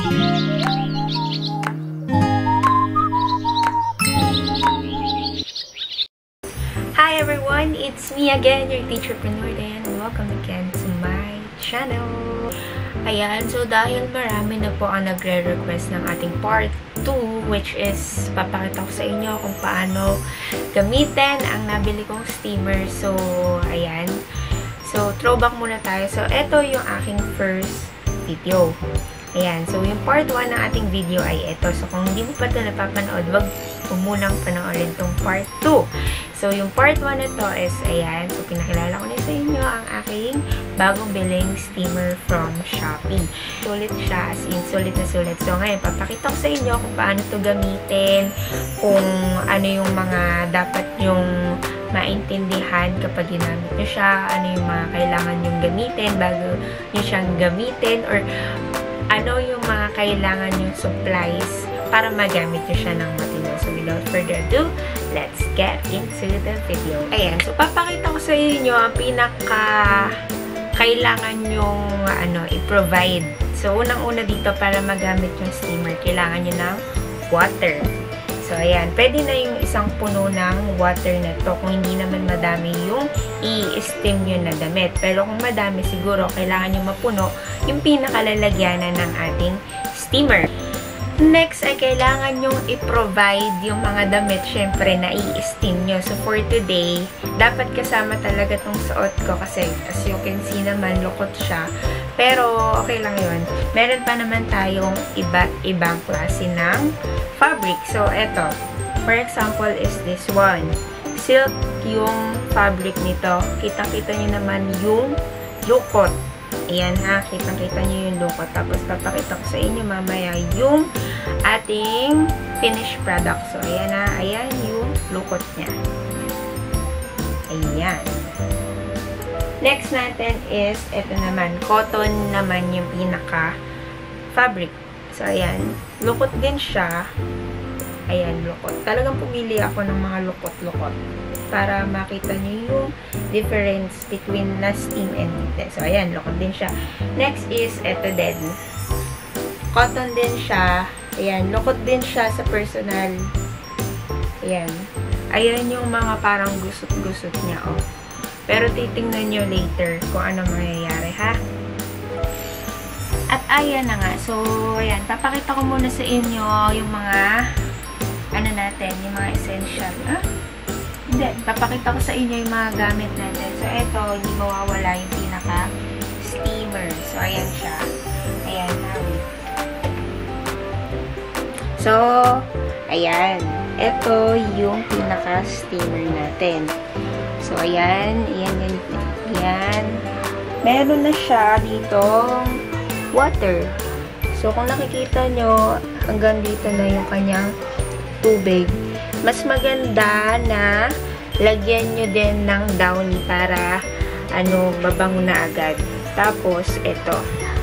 Hi everyone! It's me again, your teacherpreneur Dayan, and welcome again to my channel. Ayan, so dahil marami na po ang nagre-request ng ating part 2, which is papakita ko sa inyo kung paano gamitin ang nabili kong steamer. So, ayan. So, throwback muna tayo. So, ito yung aking first video. Ayan. So, yung part 1 ng ating video ay ito. So, kung hindi mo pa ito napapanood, wag mo munang panoorin itong part 2. So, yung part 1 nito is, ayan. So, pinakilala ko na sa inyo ang aking bagong biling steamer from Shopee. Sulit siya, as in, sulit na sulit. So, ngayon, papakita ko sa inyo kung paano ito gamitin, kung ano yung mga dapat yung maintindihan kapag ginamit nyo siya, ano yung mga kailangan yung gamitin bago nyo siyang gamitin, or ano yung mga kailangan yung supplies para magamit nyo siya ng matino. So, without further ado, let's get into the video. Ayan, so papakita ko sa inyo ang pinaka kailangan yung i-provide. So, unang-una dito para magamit yung steamer, kailangan nyo ng water. So, ayan, pwede na yung isang puno ng water na to kung hindi naman madami yung i-steam nyo na damit. Pero kung madami, siguro kailangan nyo mapuno yung pinakalalagyanan ng ating steamer. Next ay kailangan nyong i-provide yung mga damit, syempre, na i-steam nyo. So, for today, dapat kasama talaga tong suot ko kasi as you can see naman, lukot siya. Pero, okay lang yun. Meron pa naman tayong iba't ibang klase ng fabric. So, eto. For example, is this one. Silk yung fabric nito. Kitang-kita nyo naman yung lukot. Ayan ha, kitang-kita nyo yung lukot. Tapos, papakita ko sa inyo mamaya yung ating finished product. So, ayan ha, ayan yung lukot niya. Ayan. Next natin is, ito naman, cotton naman yung pinaka-fabric. So, ayan, lukot din siya. Ayan, lukot. Talagang pumili ako ng mga lukot-lukot para makita niyo yung difference between na steam and heat. So, ayan, lukot din siya. Next is, eto din. Cotton din siya. Ayan, lukot din siya sa personal. Ayan. Ayan yung mga parang gusot-gusot niya, oh. Pero titingnan nyo later kung ano mangyayari, ha? At ayan na nga. So, ayan, papakita ko muna sa inyo yung mga natin, yung mga essential. Hindi, papakita ko sa inyo yung mga gamit natin. So, eto, hindi mawawala yung pinaka-steamer. So, ayan siya. Ayan, so, ayan. Eto yung pinaka-steamer natin. So, ayan. Ayan. Meron na siya ditong water. So, kung nakikita nyo, hanggang dito na yung kanyang tubig. Mas maganda na lagyan nyo din ng downy para babango na agad. Tapos, ito.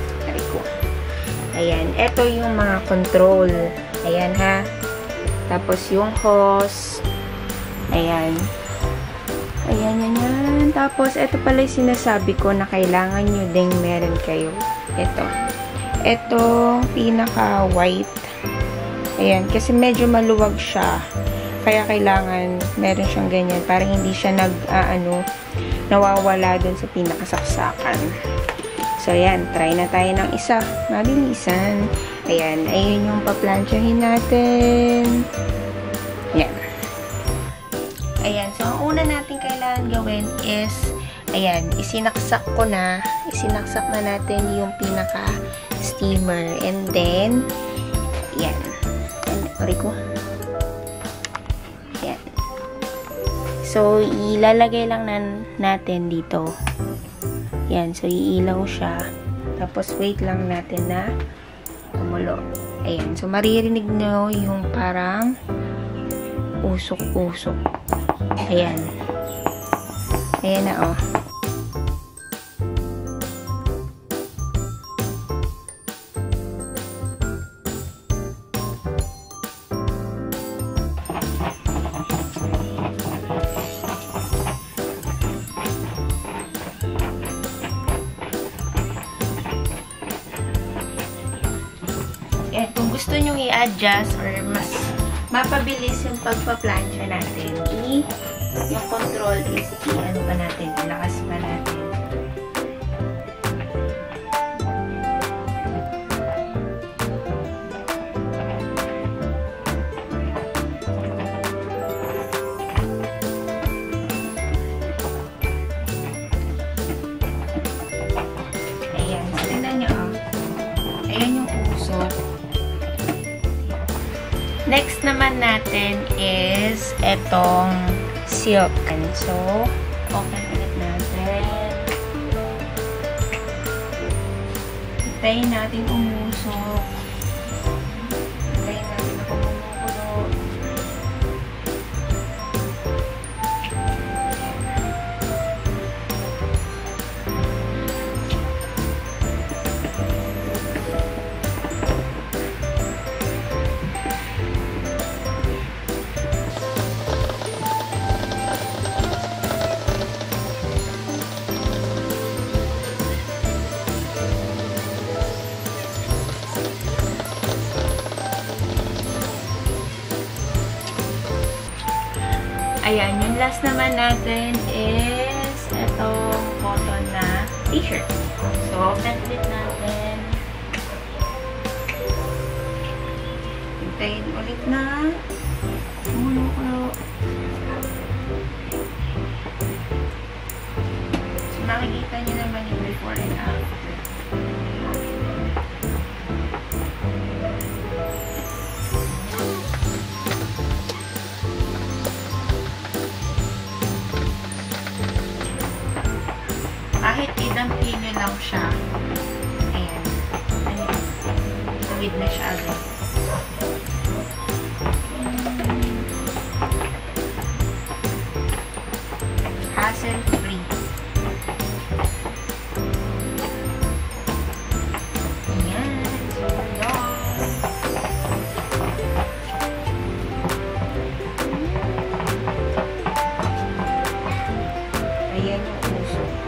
Ayan. Ito yung mga control. Ayan ha. Tapos, yung hose. Ayan. Ayan, yan. Tapos, ito pala yung sinasabi ko na kailangan nyo ding meron kayo. Ito. Ito, pinaka-white. Ayan, kasi medyo maluwag siya. Kaya kailangan meron siyang ganyan para hindi siya nawawala dun sa pinakasaksakan. So, ayan, try na tayo ng isa. Mabilisan. Ayan, ayun yung paplansyahin natin. Ayan. Ayan, so ang una natin kailangan gawin is, ayan, isinaksak na natin yung pinaka-steamer. And then, ayan. Ayan. So, ilalagay lang natin dito. Ayan. So, iilaw siya. Tapos, wait lang natin na kumulo. Ayan. So, maririnig nyo yung parang usok-usok. Ayan. Ayan na, oh. Yan, kung gusto nyo i-adjust or mas mapabilis yung pagpa-plancha natin, yung control is ano pa natin, ilakas pa natin. Ayan, so tingnan nyo, ayan yung usok. Next naman natin is etong silk. So, open ulit natin. Hintayin natin umusok. Hintayin natin na pumukulo. Ayan, yung last naman natin is itong cotton na t-shirt. So, open ulit natin. Hintayin ulit na kumukulo. So, makikita nyo naman yung before and after. Kahit idampi nyo lang siya. Ayan. Tuwid na siya agad. Hassle-free. Ayan. So, long. Ayan yung uso ko.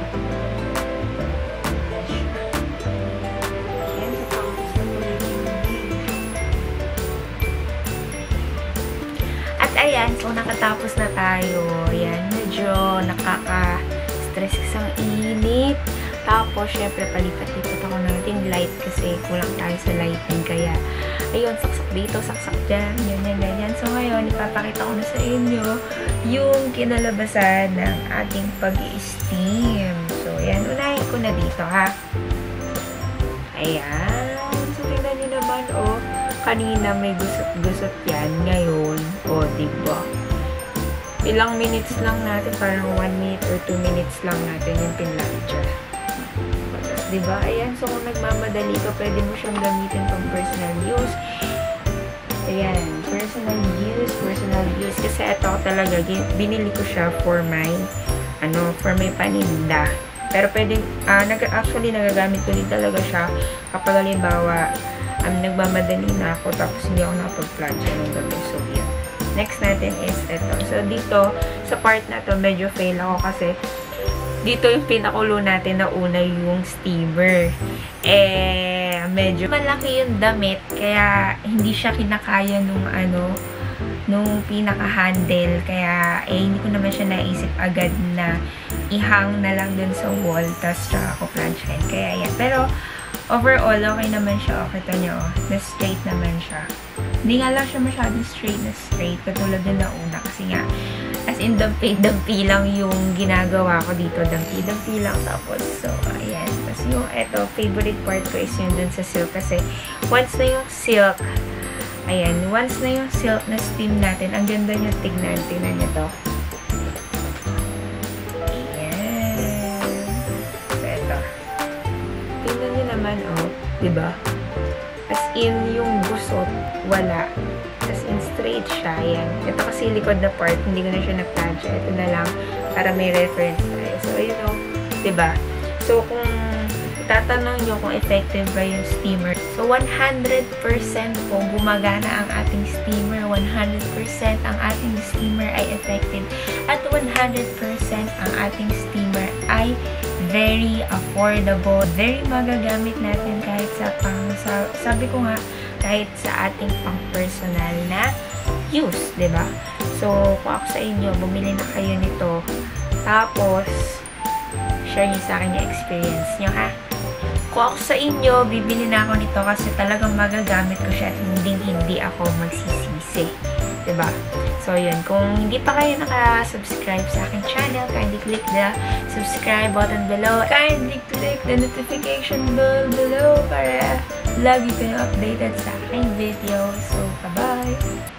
Ayan, so nakatapos na tayo. Ayan, medyo nakaka-stress kasi ang init. Tapos, syempre, palipat-lipat ako ng light kasi kulang tayo sa lighting. Kaya, ayun, saksak dito, saksak dyan, yan. So, ngayon, ipapakita ko na sa inyo yung kinalabasan ng ating pag-i-steam. So, ayan, unahin ko na dito, ha. Ayan. So, tingnan nyo naman, oh. Kanina may gusot-gusot yan. Ngayon, o, diba? Ilang minutes lang natin, parang 1 minute or 2 minutes lang natin yung pinlancha. Tapos, diba? Ayan, so kung nagmamadali ka, pwede mo siyang gamitin pang personal use. Ayan, personal use. Kasi ito talaga, binili ko siya for my paninda. Pero pwede, actually, nagagamit ko din talaga siya kapag halimbawa, nagmamadali na ako tapos hindi ako nakapag-plancha ng gabi. So, yan. Next natin is ito. So, dito, sa part na to medyo fail ako kasi dito yung pinakulo natin na una yung steamer. Medyo malaki yung damit kaya hindi siya kinakaya nung pinaka-handle. Kaya, hindi ko naman siya naisip agad na ihang na lang dun sa wall tapos siya ako planchahin. Kaya, yan. Pero, overall, okay naman siya. Okay, ito nyo. Na-straight naman siya. Hindi nga lang siya masyadong straight. Katulad din na una. Kasi nga, as in, dampi lang yung ginagawa ko dito. Dampi lang. Tapos, so, ayan. Tapos yung, eto, favorite part ko is yun dun sa silk. Kasi, once na yung silk na steam natin, ang ganda nyo tignan. Tignan nyo to. Naman, oh, diba? As in, yung gusot, wala. As in, straight siya. Yan. Ito kasi likod na part, hindi ko na siya na-plancha. Ito na lang, para may reference tayo. So, you know, diba? So, kung tatanong nyo kung effective ba yung steamer, so, 100% po gumagana ang ating steamer. 100% ang ating steamer ay effective. At 100% ang ating steamer ay very affordable, very magagamit natin kahit sabi ko nga, kahit sa ating pang-personal na use, diba? So, kung ako sa inyo, bumili na kayo nito, tapos, share nyo sa akin yung experience nyo, ha? Kung ako sa inyo, bibili na ako nito kasi talagang magagamit ko siya at hindi ako magsisisi, diba? So, yun. Kung hindi pa kayo naka-subscribe sa aking channel, kindly click the subscribe button below. Kindly click the notification bell below para lagi kayo updated sa aking video. So, bye-bye!